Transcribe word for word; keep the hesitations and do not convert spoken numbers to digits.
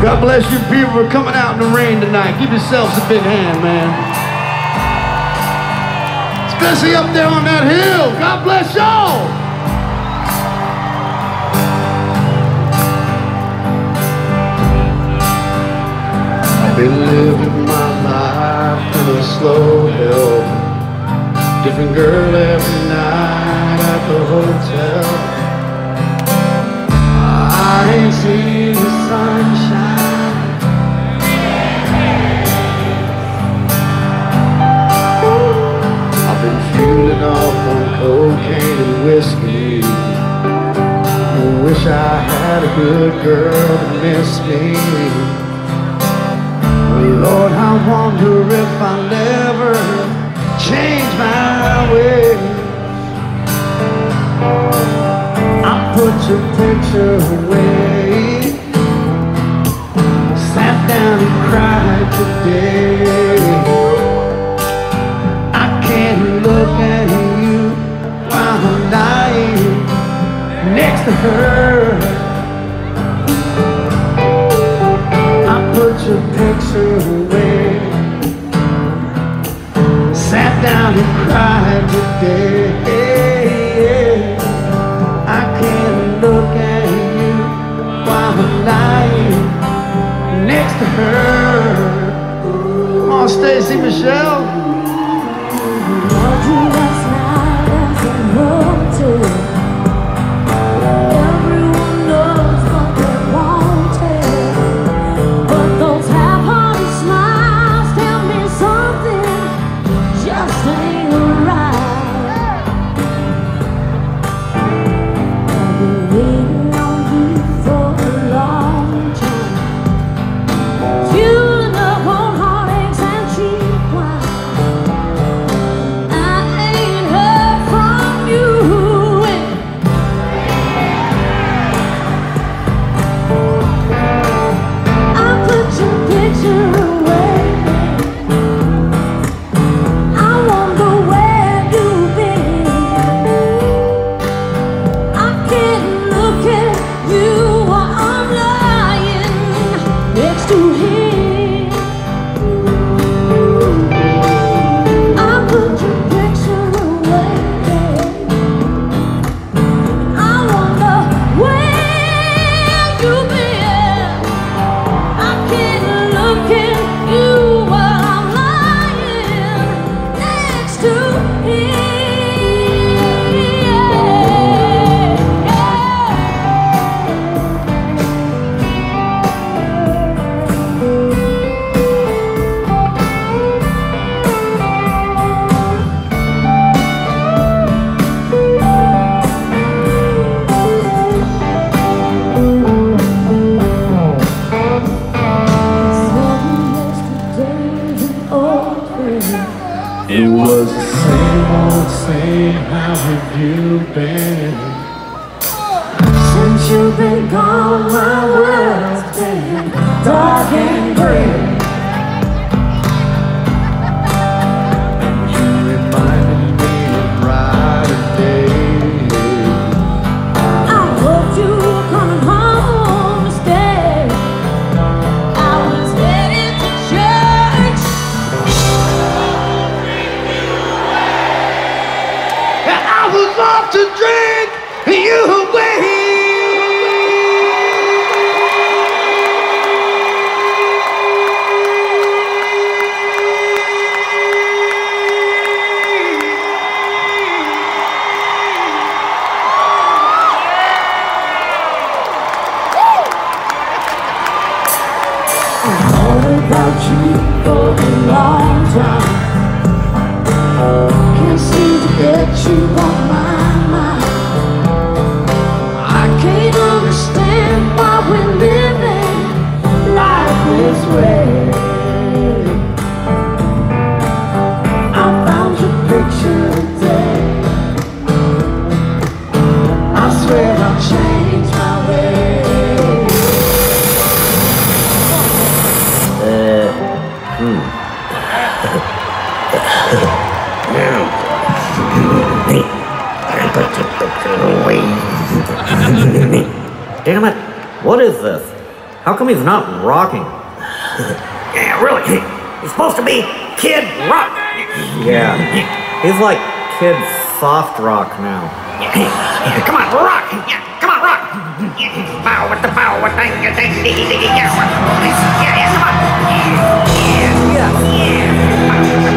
God bless you people for coming out in the rain tonight. Give yourselves a big hand, man. Especially up there on that hill. God bless y'all. I've been living my life in a slow hill. Different girl every night at the hotel. I ain't seen the sunshine. I've been fueling up on cocaine and whiskey. I wish I had a good girl to miss me. Lord, I wonder if I'll never change my ways. I put your picture away, sat down and cried today. I can't look at you while I'm lying next to her. I put your picture away, sat down and cried today. Look at you while I'm lying next to her. Come on, Stacy Michelle. Everyone knows what they wanted, but those half-hearted smiles tell me something just ain't right. It was the same old same, how have you been? Since you've been gone, my world's been dark and gray. And you reminded me of brighter days. I hoped you were coming home to stay. I was headed to church. I was off to drink you away. I thought about you for a long time. Can't seem to get you on my mind. I can't understand why we're living life this way. I found your picture today. I swear I'll change my ways. Uh, hmm. I put your picture away. Damn it, what is this? How come he's not rocking? Yeah, really. He's supposed to be Kid Rock. Yeah. He's like Kid Soft Rock now. Yeah, come on, rock. Yeah, come on, rock. Yeah, bow with the bow with the ding ding ding ding. Yeah, yeah, come on. Yeah, yeah, yeah.